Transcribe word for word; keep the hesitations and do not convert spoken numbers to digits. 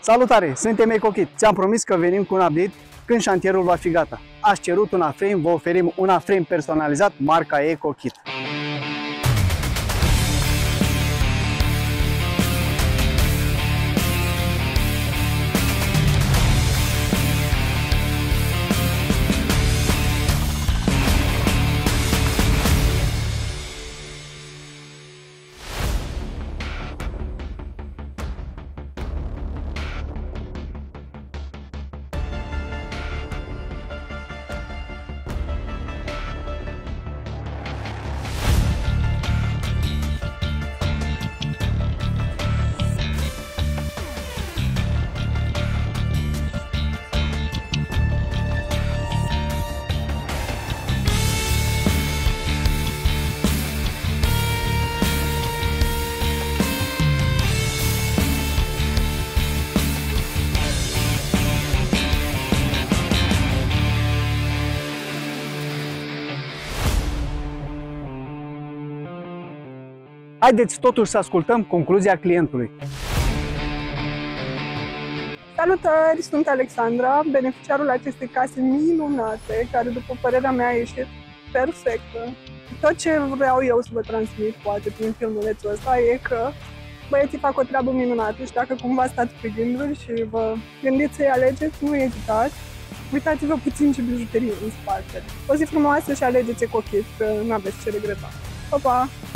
Salutare! Suntem EcoKit. Ți-am promis că venim cu un update când șantierul va fi gata. Ați cerut un A-frame, vă oferim un A-frame personalizat marca EcoKit. Haideți totuși să ascultăm concluzia clientului. Salutări! Sunt Alexandra, beneficiarul acestei case minunate, care după părerea mea a ieșit perfectă. Tot ce vreau eu să vă transmit, poate prin filmulețul ăsta, e că băieții fac o treabă minunată și dacă cumva stați pe gânduri și vă gândiți să-i alegeți, nu ezitați. Uitați-vă puțin ce bijuterie în spate. O zi frumoasă și alegeți EcoKit, că nu aveți ce regreta. Pa, pa!